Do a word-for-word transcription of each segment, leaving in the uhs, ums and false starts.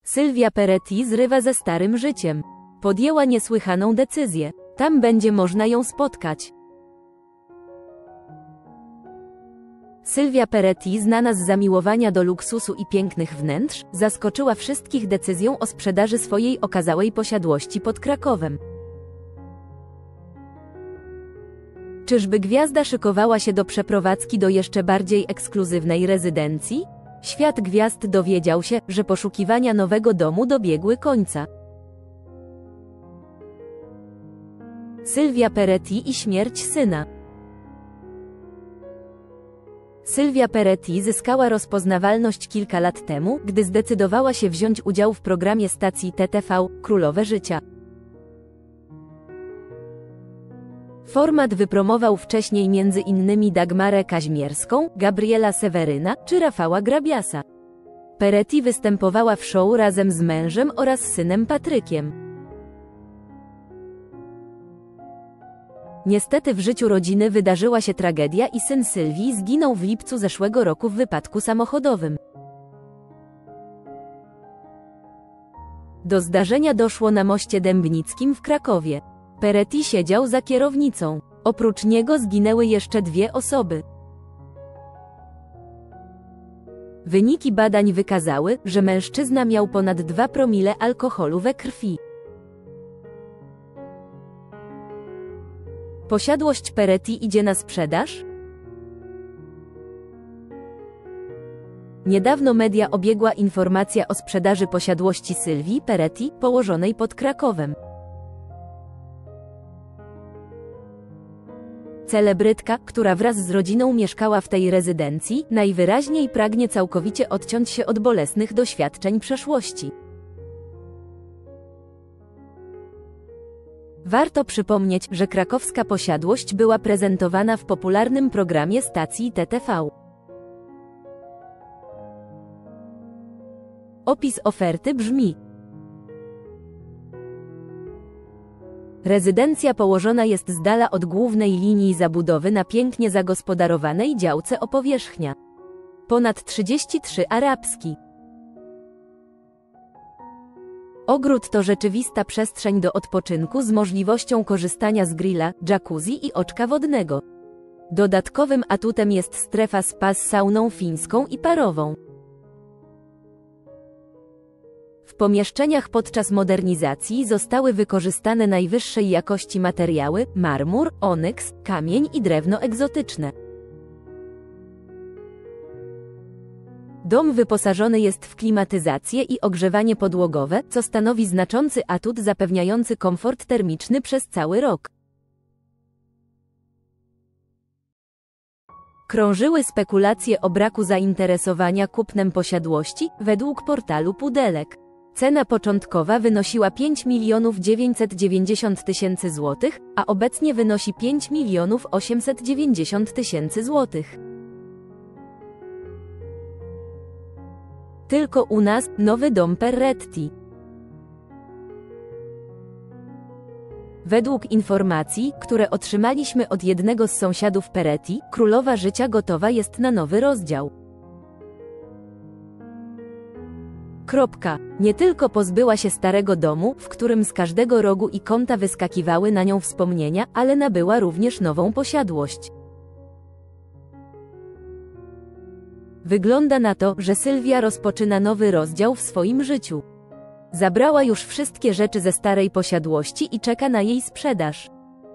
Sylwia Peretti zrywa ze starym życiem. Podjęła niesłychaną decyzję. Tam będzie można ją spotkać. Sylwia Peretti, znana z zamiłowania do luksusu i pięknych wnętrz, zaskoczyła wszystkich decyzją o sprzedaży swojej okazałej posiadłości pod Krakowem. Czyżby gwiazda szykowała się do przeprowadzki do jeszcze bardziej ekskluzywnej rezydencji? Świat gwiazd dowiedział się, że poszukiwania nowego domu dobiegły końca. Sylwia Peretti i śmierć syna. Sylwia Peretti zyskała rozpoznawalność kilka lat temu, gdy zdecydowała się wziąć udział w programie stacji T T V Królowe Życia. Format wypromował wcześniej między innymi Dagmarę Kaźmierską, Gabriela Seweryna czy Rafała Grabiasa. Peretti występowała w show razem z mężem oraz synem Patrykiem. Niestety w życiu rodziny wydarzyła się tragedia i syn Sylwii zginął w lipcu zeszłego roku w wypadku samochodowym. Do zdarzenia doszło na moście Dębnickim w Krakowie. Peretti siedział za kierownicą. Oprócz niego zginęły jeszcze dwie osoby. Wyniki badań wykazały, że mężczyzna miał ponad dwa promile alkoholu we krwi. Posiadłość Peretti idzie na sprzedaż? Niedawno media obiegła informacja o sprzedaży posiadłości Sylwii Peretti, położonej pod Krakowem. Celebrytka, która wraz z rodziną mieszkała w tej rezydencji, najwyraźniej pragnie całkowicie odciąć się od bolesnych doświadczeń przeszłości. Warto przypomnieć, że krakowska posiadłość była prezentowana w popularnym programie stacji T T V. Opis oferty brzmi: rezydencja położona jest z dala od głównej linii zabudowy na pięknie zagospodarowanej działce o powierzchnia ponad trzydzieści trzy arabski. Ogród to rzeczywista przestrzeń do odpoczynku z możliwością korzystania z grilla, jacuzzi i oczka wodnego. Dodatkowym atutem jest strefa spa z sauną fińską i parową. W pomieszczeniach podczas modernizacji zostały wykorzystane najwyższej jakości materiały: marmur, onyks, kamień i drewno egzotyczne. Dom wyposażony jest w klimatyzację i ogrzewanie podłogowe, co stanowi znaczący atut zapewniający komfort termiczny przez cały rok. Krążyły spekulacje o braku zainteresowania kupnem posiadłości, według portalu Pudelek. Cena początkowa wynosiła pięć milionów dziewięćset dziewięćdziesiąt tysięcy złotych, a obecnie wynosi pięć milionów osiemset dziewięćdziesiąt tysięcy złotych. Tylko u nas, nowy dom Peretti. Według informacji, które otrzymaliśmy od jednego z sąsiadów Peretti, Królowa Życia gotowa jest na nowy rozdział. Kropka. Nie tylko pozbyła się starego domu, w którym z każdego rogu i kąta wyskakiwały na nią wspomnienia, ale nabyła również nową posiadłość. Wygląda na to, że Sylwia rozpoczyna nowy rozdział w swoim życiu. Zabrała już wszystkie rzeczy ze starej posiadłości i czeka na jej sprzedaż.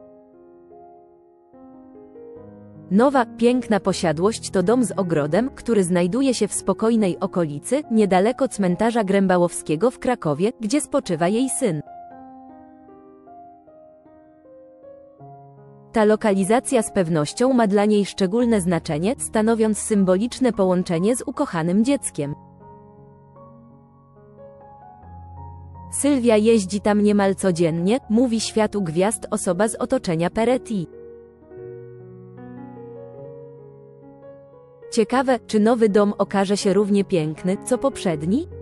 Nowa, piękna posiadłość to dom z ogrodem, który znajduje się w spokojnej okolicy, niedaleko cmentarza Grębałowskiego w Krakowie, gdzie spoczywa jej syn. Ta lokalizacja z pewnością ma dla niej szczególne znaczenie, stanowiąc symboliczne połączenie z ukochanym dzieckiem. Sylwia jeździ tam niemal codziennie, mówi światu gwiazd osoba z otoczenia Peretti. Ciekawe, czy nowy dom okaże się równie piękny, co poprzedni?